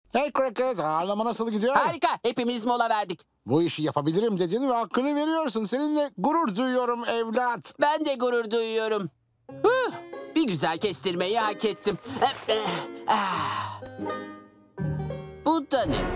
Hey Cricket, ağırlama nasıl gidiyor? Harika. Hepimiz mola verdik. Bu işi yapabilirim dedin ve hakkını veriyorsun. Seninle gurur duyuyorum evlat. Ben de gurur duyuyorum. Bir güzel kestirmeyi hak ettim. Bu da ne?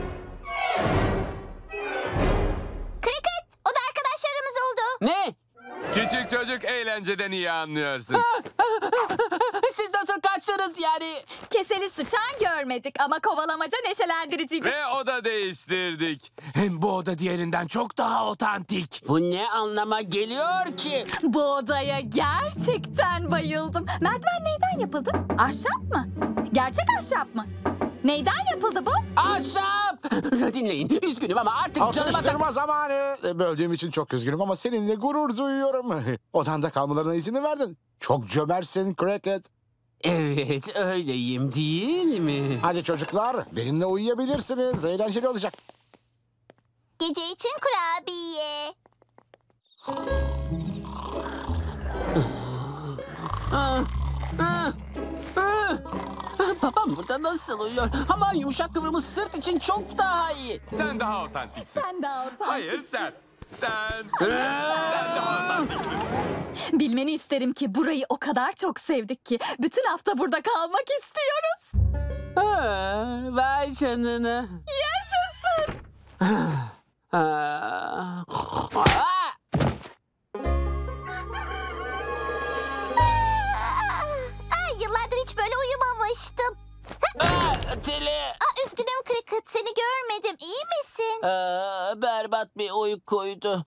Cricket, o da arkadaşlarımız oldu. Ne? Küçük çocuk eğlenceden iyi anlıyorsun. Siz nasıl kaçtınız yani? Keseli sıçan görmedik ama kovalamaca neşelendiriciydi. Ve oda değiştirdik. Hem bu oda diğerinden çok daha otantik. Bu ne anlama geliyor ki? Bu odaya gerçekten bayıldım. Merdiven neyden yapıldı? Ahşap mı? Gerçek ahşap mı? Neyden yapıldı bu? Ahşap! Dinleyin. Üzgünüm ama artık canıma tak... Atıştırma zamanı. Böldüğüm için çok üzgünüm ama seninle gurur duyuyorum. Odanda kalmalarına izin verdin. Çok cömertsin Cricket. Evet öyleyim değil mi? Hadi çocuklar, benimle uyuyabilirsiniz. Eğlenceli olacak. Gece için kurabiye. Babam burada nasıl uyuyor? Ama yumuşak kıvrımız sırt için çok daha iyi. Sen daha otantiksin. Sen daha utan. Hayır sen. Sen daha otantiksin. Bilmeni isterim ki burayı o kadar çok sevdik ki bütün hafta burada kalmak istiyoruz. Vay canına. Yaşasın. Aa. Ay, yıllardır hiç böyle uyumamıştım. Tili. Üzgünüm Cricket, seni görmedim. İyi misin? Berbat bir uykuydu.